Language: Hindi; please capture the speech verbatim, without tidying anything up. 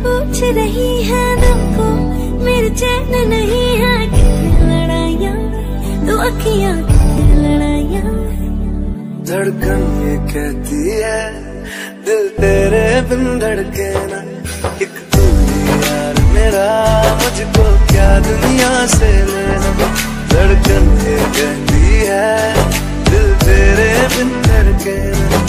पूछ रही है दिल को, मेरे चैन नहीं है, कितनी लड़ाइयाँ तो अखियाँ कितनी लड़ाइयाँ। धड़कन ये कहती है दिल तेरे बिन धड़के ना, एक तू ही यार मेरा, मुझको क्या दुनिया से लेना। धड़कन ये कहती है दिल तेरे बिन धड़के ना।